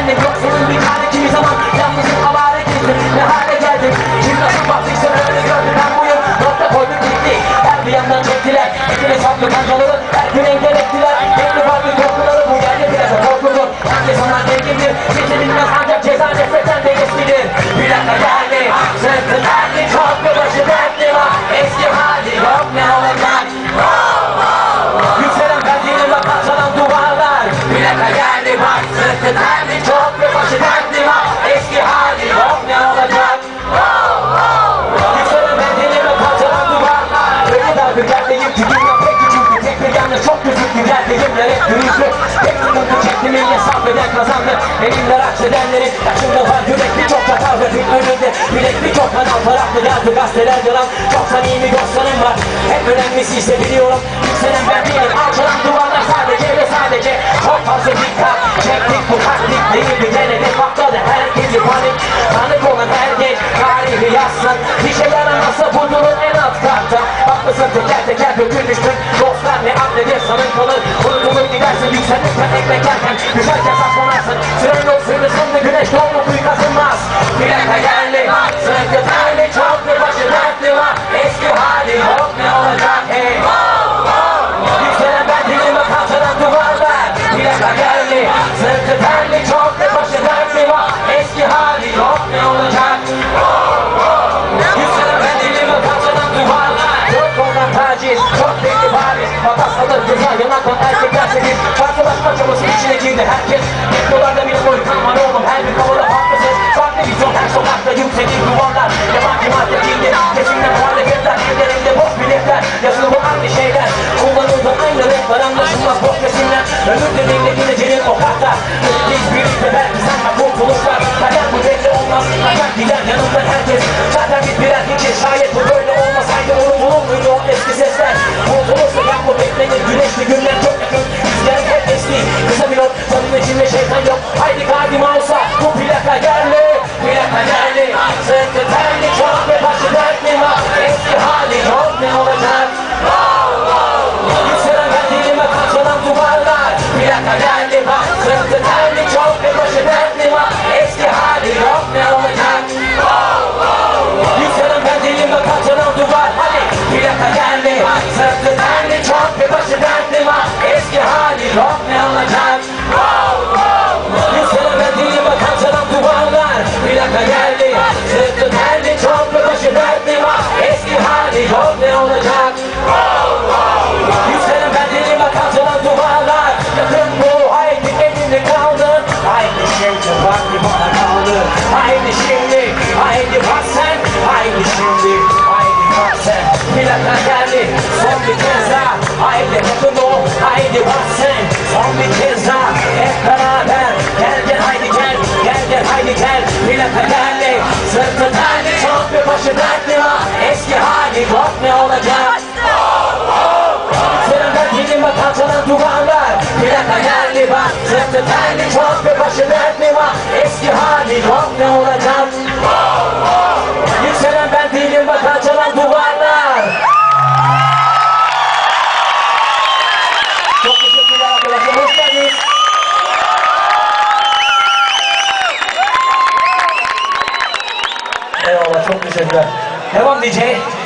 kendim yoksunun bir tane kimi zaman yalnızım havale gittim ne hale geldim. Şimdi nasıl baktıysa öyle gördüm ben bu yıl nokta koyduk gitti. Her bir yandan çektiler etine saplı kancaları her gün engel ettiler. Belli farklı korkuları bu yerde biraz korkulur. Herkes onlar zengindir seçilmez ancak ceza nefretten de eskidir. Bir dakika geldi sırtı derdi çok bir başı dertli var. Eski hali yok ne olacak. Yükselen benzinle parçalan duvarlar. Bir dakika geldi bak sırtı derdi çok bir başı dertli var. Eski hali yok ne olacak. Yükselen benzinle parçalan duvarlar. Öyle darbe geldeyim ki dünya pek küçüktü. Tek bir yanlış çok küçüktü. Geldeyimler hep büyüktü. Tek sıkıntı çektim ilge sabreden kazandı. Elimler aksedenlerin yaşımda var yürekli çok çatal ve bir önünde. Bilekli çok kanal taraflı yazdı gazeteler yalan. Çok samimi dostlarım var. Hep önemlisi ise biliyorum. Yükselen ben değilim. Alçalan duvarlar sadece ve sadece. Çok fazla dikkat. Çektik bu taktik değildi. Gene de patladı herkesi panik. Tanık olan her genç tarihi yazsın. Bir şey yaramazsa burnunun en alt katta. Bakmasın teker teker dökülmüştür. Dostlar ne adledir sanın kalır. Unutulur gidersin yükselirken ekmek yerken. Düşerken saçmalarsın. Süren yol sürüsünde güneş doğma kuyu kazınmaz. Bir dakika geldi. Sırtı terli çok bir başı dertli var. Eski hali yok ne olacak hey. Yükselen ben dilime parçalan duvarlar. Bir dakika geldi. Sırtı terli çok bir başı dertli var. Eski hali yok ne olacak. Yükselen ben dilime parçalan duvarlar. Çok korkan taciz, çok belli bariz. Makas alır ceza yanaktan erkekler sekiz. Farklılaşma çabası içine girdi herkes. Teknolarda bir boy kalman oğlum her bir konuda farklısız. Farklı vizyon her sokakta yükselir duvarlar. Yabancı marketingde kesinlikle muhalefetler. Ellerinde boş biletler yazılı bu aynı şeyler. Kullanıldı aynı renkler anlaşılmaz boş resimler. Ömür dediğinde gideceğin o karta. Biz birlikte belki sanma kurtuluşlar. Kader bu belli olmaz. Kader gider yanımdan herkes. Zaten biz birer hiçiz. Şayet bu böyle olmasaydı unutulur muydu o eski sesler. Unutulursa yapma beklenir güneşli günler çok yakın. Rüzgarın hep esni. Kısa bir yol. Sanın içinde şeytan yok. Haydi kadim olsa bu plaka yerli. Plaka yerli. Sırtı terli çok ve başı dertli var. Eski hali yok ne olacak. Yükselen ben dilime parçalan duvarlar. Plaka yerli bak. Sırtı terli çok ve başı dertli var. Eski hali yok ne olacak. Yükselen ben dilime parçalan duvar. Hadi plaka yerli. Sırtı terli çok ve başı dertli var. Eski hali yok ne olacak. Yükselen ben dilime parçalan duvarlar. Plaka yerli. Sırtı terli çok ve başı dertli var. Eski hali yok ne olacak. Yükselen ben dilime parçalan duvarlar. Yakın bu haydi elini kaldır. Haydi şimdi vakti bana kaldı. Haydi şimdi, haydi bak sen. Haydi şimdi, haydi bak sen. Plaka geldi, son bir kez daha. Haydi bakın o, haydi bak sen. Son bir kez daha, hep beraber. Gel gel haydi gel, gel gel haydi gel. Plaka geldi, sırtı terli çok bir başı dertli var. Eski hali yok ne olacak. Yükselen ben dilime parçalan duvarlar. Plaka geldi bak, sırtı terli çok bir başı dertli var. Eski hali yok ne olacak. Yükselen ben dilime parçalan duvarlar. Çok teşekkürler arkadaşlar, hoş geldiniz. Eyvallah, çok teşekkürler. Devam DJ.